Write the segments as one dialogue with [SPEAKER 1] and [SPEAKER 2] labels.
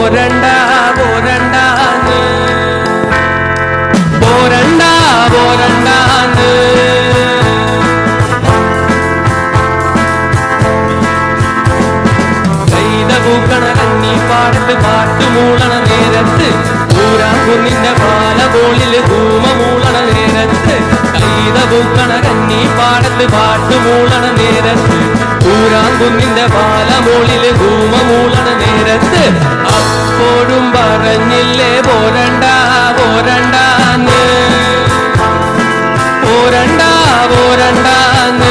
[SPEAKER 1] പോരണ്ട പോരണ്ടാന്ന് പോരണ്ട പോരണ്ടാന്ന് കൈത പൂക്കണ കഞ്ഞി പാടത്ത് പാട്ടുമൂളണ നേരത്ത് ൂരാകുന്നിന്റെ മാല പോളില് ധൂമമൂളണ നേരത്ത് കൈത പൂക്കണ കഞ്ഞി പാടത്ത് പാട്ടുമൂളണ നേരത്ത് ൂരാകുന്നിന്റെ മാല പോളില് ധൂമമൂളണ നേരത്ത് അപ്പോഴും പറഞ്ഞില്ലേ പോരണ്ട പോരണ്ടാന്ന് പോരണ്ട പോരണ്ടാന്ന്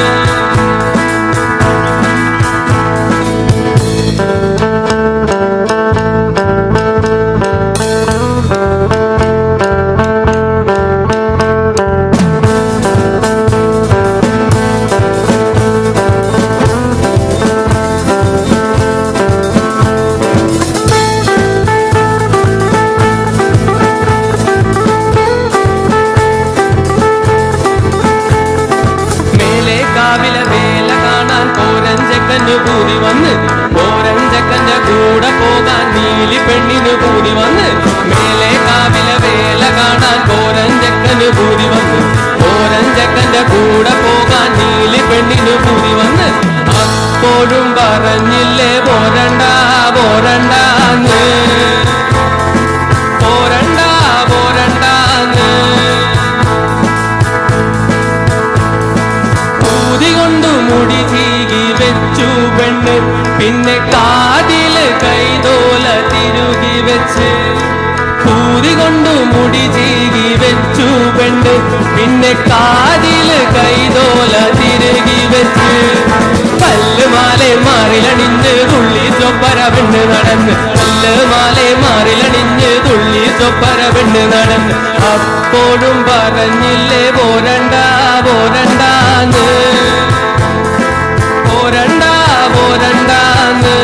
[SPEAKER 1] കൂടി വന്ന് ഓരഞ്ചക്കന്റെ കൂടെ പോകാൻ നീലി പെണ്ണിന് കൂടി വന്ന് മേലെ കാവിലെ വേല കാണാൻ ഓരഞ്ചക്കന് കൂടി വന്ന് ഓരഞ്ചക്കന്റെ കൂടെ പോകാൻ നീലി പെണ്ണിന് കൂടി വന്ന് അപ്പോഴും പറഞ്ഞില്ലേ പോരണ്ട പോരണ്ടാന്ന് പോരണ്ട പോരണ്ടാന്ന് ൂതി കൊണ്ടു മുടി ചീകി വെച്ചു പെണ്ണ് പിന്നെ കാതില് കൈതോല തിരുകി വെച്ച് ൂതി കൊണ്ടു മുടി ചീകി വെച്ചു പെണ്ണ് പിന്നെ കാതില് കൈതോല തിരുകി വെച്ച് പല്ല് മാലെ മാറിലണിഞ്ഞ് തുള്ളി ചൊപ്പര പെണ്ണ് നടന്ന് പല്ല് മാലെ മാറിലണിഞ്ഞ് തുള്ളി ചൊപ്പര പെണ്ണ് നടന്ന് അപ്പോഴും പറഞ്ഞില്ലേ പോരണ്ട പോരണ്ടാന്ന് പോരണ്ട പോരണ്ടാന്ന്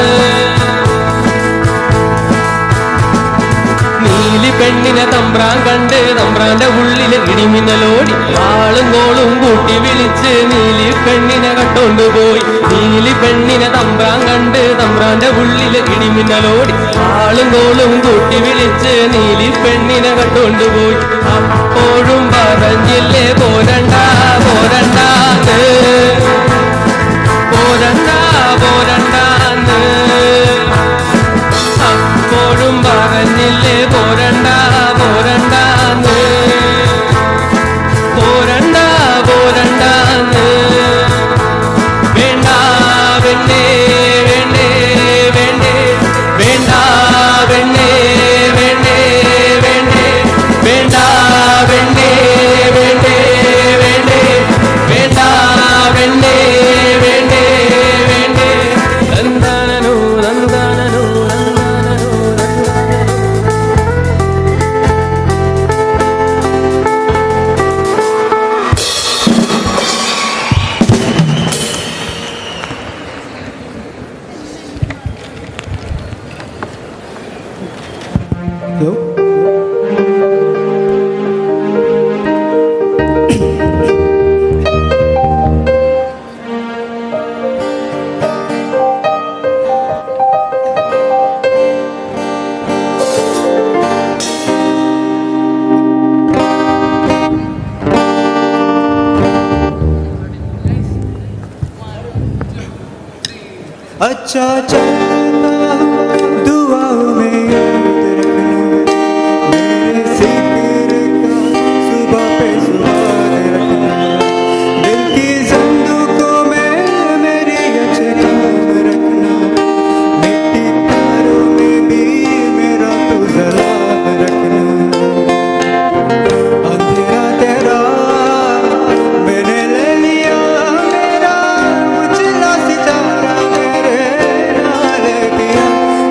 [SPEAKER 1] നീലി പെണ്ണിനെ തമ്പ്രാൻ കണ്ട് തമ്പ്രാന്റെ ഉള്ളില് ഇടിമിന്നലോടി ആളും കോളും കൂട്ടി വിളിച്ച് നീലി പെണ്ണിനെ കട്ടോണ്ടുപോയി നീലി പെണ്ണിനെ തമ്പ്രാൻ കണ്ട് തമ്പ്രാന്റെ ഉള്ളില് ഇടിമിന്നലോടി ആളും കോളും കൂട്ടി വിളിച്ച് നീലി പെണ്ണിനെ കട്ടോണ്ടുപോയി അപ്പോഴും പറഞ്ഞില്ലേ പോരണ്ട പോരണ്ടാന്ന് പോരണ്ട പോരണ്ടാന്ന് അപ്പോഴും പറഞ്ഞില്ലേ പോരണ്ട പോരണ്ടാന്ന് പോരണ്ട പോരണ്ടാന്ന് വേണ്ട വേണ്ടേ വേണ്ടേ വേണ്ടേ വേണ്ട വേണ്ടേ വേണ്ടേ വേണ്ടേ വേണ്ട വേണ്ടേ വേണ്ടേ വേണ്ടേ വേണ്ട വേണ്ടേ വേണ്ടേ വേണ്ടേ നന്ദനോ നന്ദനോ നന്ദനോ
[SPEAKER 2] अच्छा चलता दुआओं में याद रखना मेरे जिक्र का सुबह पे स्वाद रखना दिल की संदूकों में मेरी अचराग रखना मिट्टी तारों में भी मेरा तू सलाम रखना अंधेरा तेरा मैंने ले लिया मेरा उजला सितारा मेरे नाल किया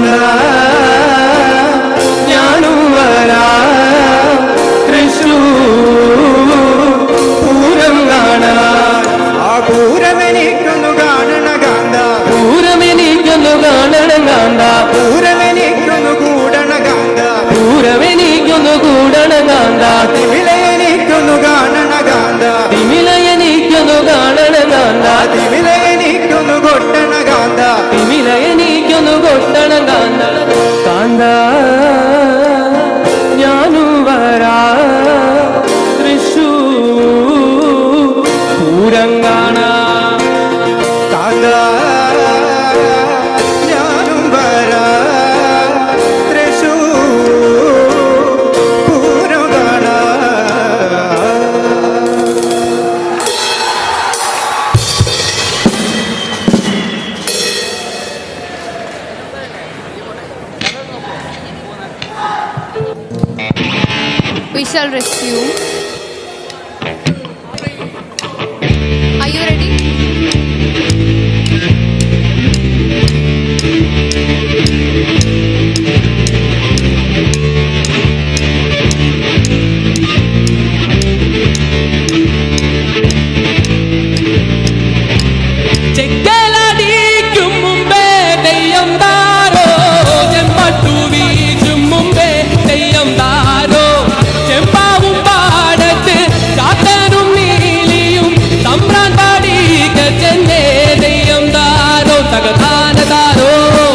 [SPEAKER 1] കാന്ത ഞാനും വരാം തൃശ്ശൂർ പൂരം കാണാൻ.
[SPEAKER 2] ആ പൂരമെനിക്കൊന്നു കാണണ കാന്ത,
[SPEAKER 1] പൂരമെനിക്കൊന്നു കാണണം കാന്ത,
[SPEAKER 2] പൂരമെനിക്കൊന്നു കൂടണ കാന്ത,
[SPEAKER 1] പൂരമെനിക്കൊന്നു കൂടണം കാന്ത,
[SPEAKER 2] തിമിലയെനിക്കൊന്നു കാണണ കാന്ത,
[SPEAKER 1] തിമിലയെനിക്കൊന്നു കാണണം കാന്ത,
[SPEAKER 2] തിമിലയെനിക്കൊന്നു കൊട്ടണ കാന്ത,
[SPEAKER 1] തിമിലയെനിക്കൊന്നു കൊട്ടണം കാന്ത. കാന്ത ഞാനും വരാം തൃശ്ശൂർ പൂരം കാണാൻ.
[SPEAKER 2] കാന്ത ഞാനും വരാം തൃശ്ശൂർ പൂരം കാണാൻ.
[SPEAKER 3] We shall resume. Are you ready?
[SPEAKER 1] ചെക്കലടിക്കും മുമ്പേ തെയ്യം താരോ, ചെമ്പട്ടു വീശും മുമ്പേ തെയ്യം താരോ, ചെമ്പാവും പാടത്ത് ചാത്തനും നീലിയും തമ്പ്രാൻ പാടിക്ക ചെന്നേ തെയ്യം താരോ, തകതാന താരോ.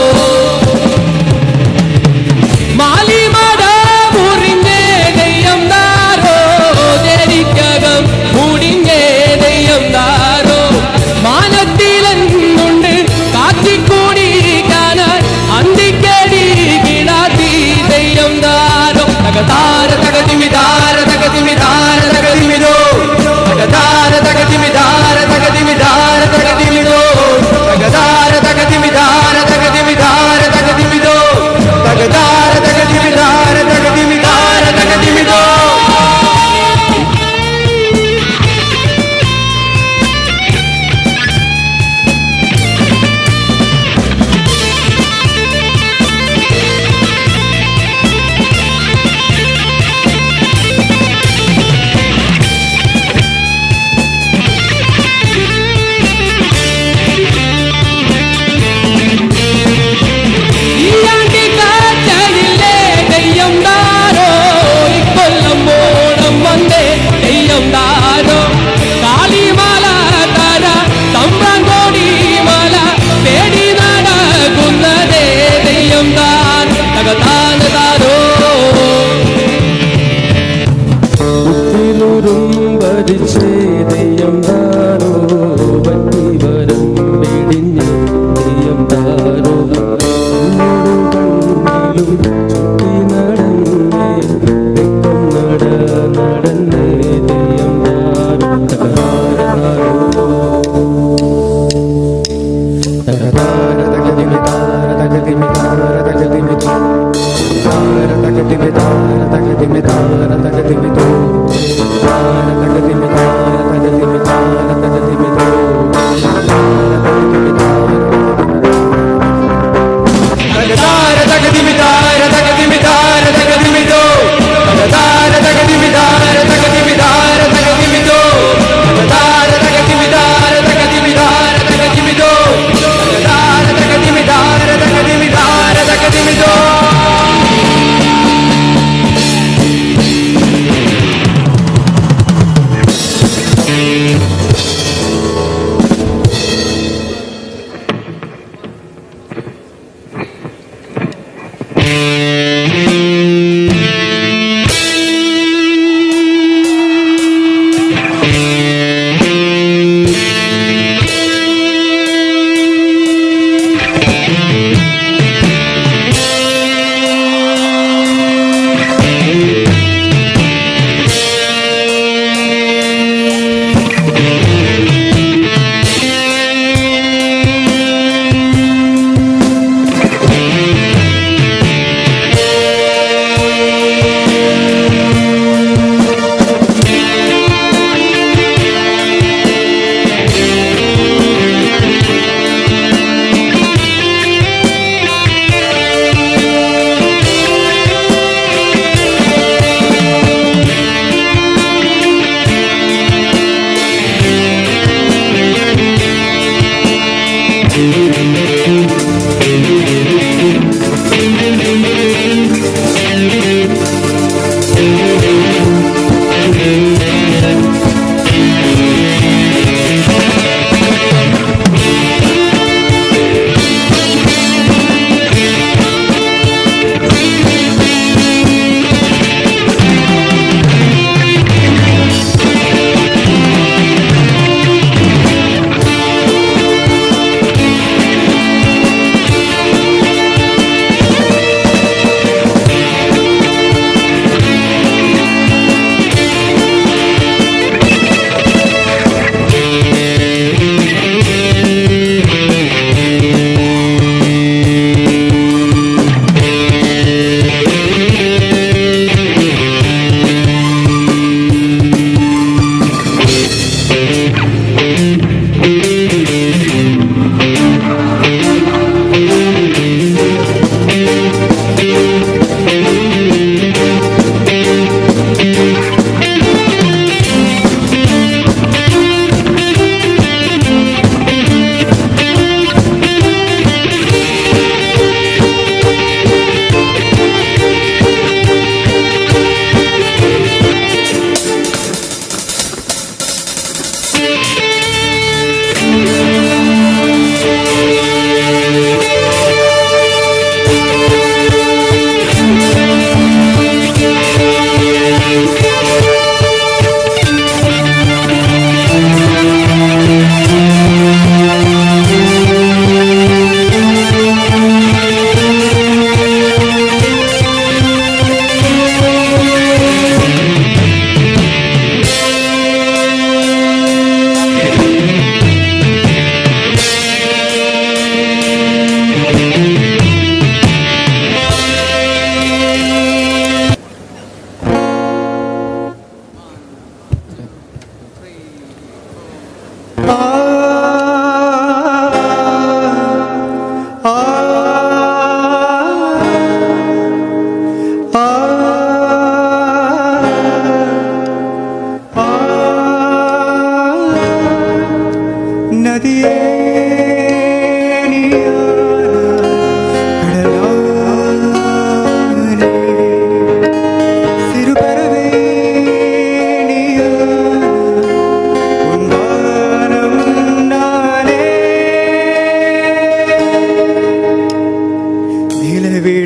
[SPEAKER 1] മാലിമട മുറിഞ്ഞേ തെയ്യം താരോ, ജരിക്കകം മുടിഞ്ഞേ തെയ്യം താരോ, മാനത്തിലെന്നുണ്ട് കാറ്റിക്കൂടി കാണാൻ അന്തിക്കടി കിടാത്തി തെയ്യം താരോ, തകതാര തകതിമിതാര തകതിമിതാര തകതിമിതോ, തകതാര തകതിമിതാര തകതിമിതാര തകതിമിതോ, തകതാര തകതിമിതാര തകതിമിതാര തകതിമിതോ, തകതാര തകതിമിതാര തകതിമിതാര തകതിമിതോ. ഈ ആണ്ടി കാറ്റയില്ലേ തെയ്യം താരോ, ഇക്കൊല്ലം ഓണം വന്നേ തെയ്യം താരോ, കാളിമാല തര തമ്പ്രാൻ കോടിമാല തേടി നടക്കുന്നതേ തെയ്യം താൻ, തകതാന താരോ. ഭരിച്ചേ തെയ്യം താരോ, പറ്റി വരം വെടിഞ്ഞ് തെയ്യം താരോ, ചുറ്റി നടന്നേ തെക്കം നടന്നേ തെയ്യം താരോ, തകതാര തകതാര തകതിമിതാര തകതിമിതാര തകതിമിതോ, താര തകതിമിതാര തകതിമിതാര തകതിമിതോ, താര തകതിമിതാര തകതിമിതാര തകതിമിതോ, തകതാര തകതിമിതാര തകതിമിതാര തകതിമിതോ, തകതാര തകതിമിതാര തകതിമിതാര തകതിമിതോ, തകതാര തകതിമിതാര തകതിമിതാര തകതിമിതോ, തകതാര തകതിമിതാര തകതിമിതാര തകതിമിതോ.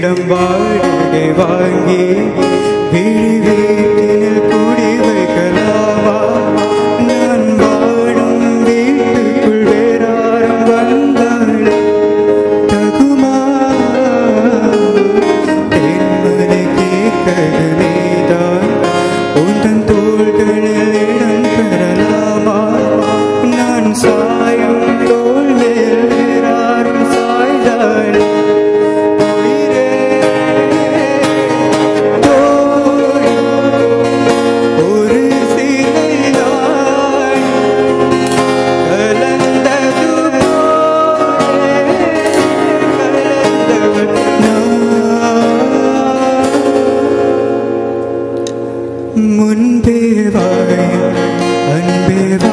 [SPEAKER 2] இடம் வாடகை வாங்கி விழி வீட்டினில் குடி வைக்கலாமா நான் வாழும் வீட்டுக்குள் வேறாரும் வந்தாள் தகுமா தென்மலை கேட்கது நீதான் உந்தன் தோள்களில் இடம் பெறலாமா நான் சாயும் தோள் மேல் வேறாரும் சாய்ந்தாள் உயிரே தோள் ஒரு சிலையாய் கலந்தது போலே கலந்தவள் நான் முன்பே வாய் அன்பே